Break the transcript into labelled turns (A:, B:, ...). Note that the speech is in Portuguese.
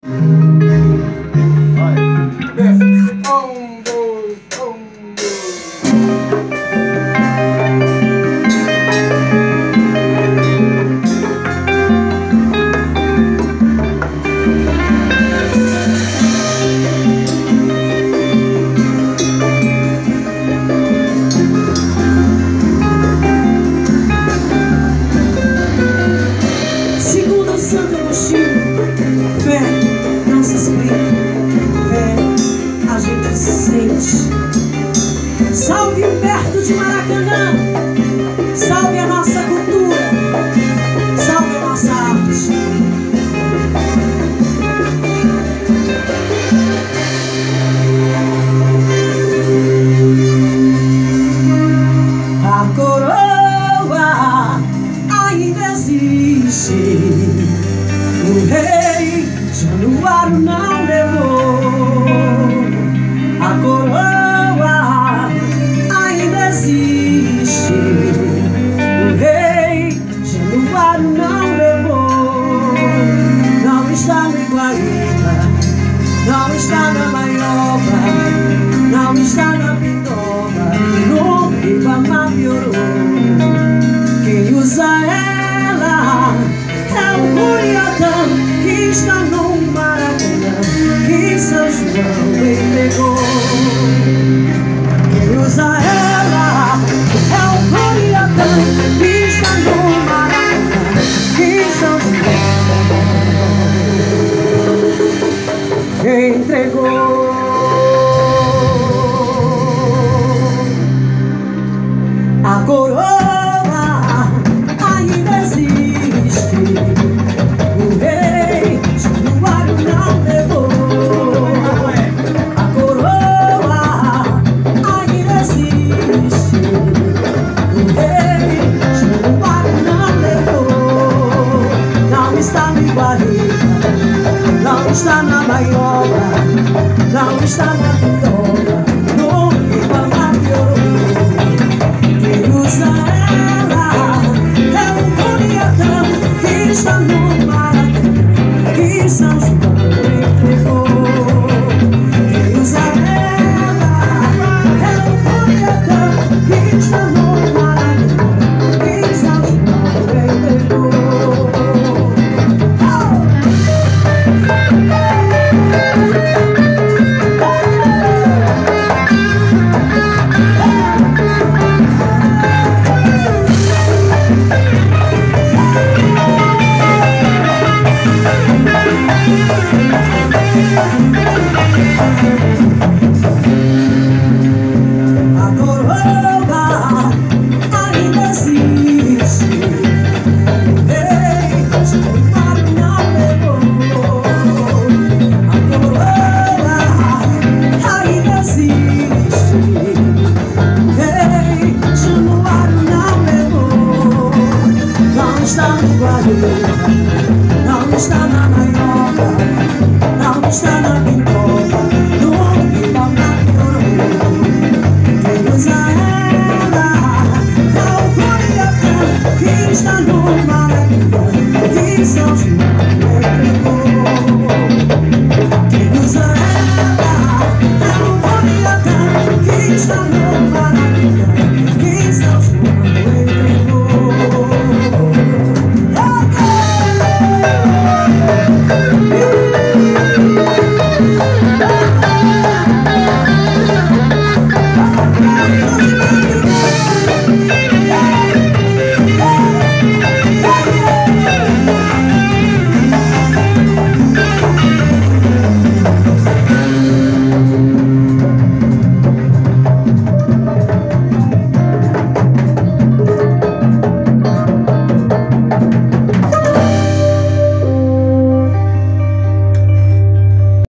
A: Segundo Santo Agostinho, fé não se explica, fé a gente sente. Salve Humberto de Maracanã, salve a nossa cultura, salve a nossa arte. A coroa ainda existe, o rei Januário não levou. A coroa ainda existe, o rei Januário não levou. Não está no Iguaíba, não está na Maioba, não está na Pindoba, no Ribamar piorou. Quem usa ela é o Curiatã, que está no Maracanã, que São João entregou. Quem usa ela é o Curiatã, que está no Maracanã, que São João entregou. A coroa ainda existe, o rei Januário não levou. A coroa ainda existe, o rei Januário não levou. Não está no Iguaíba, não está na Maioba, não está na Pindoba, no Ribamar piorou. Quem usa ela é o Curiatã, que está no Maracanã, que São João entregou. Quem usa ela é o Curiatã, que está no Maracanã, que São João entregou. A coroa ainda existe, o rei Januário não levou. A coroa ainda existe, o rei Januário não levou. Não está no Iguaíba, não está na Maioba, não está na Pindoba,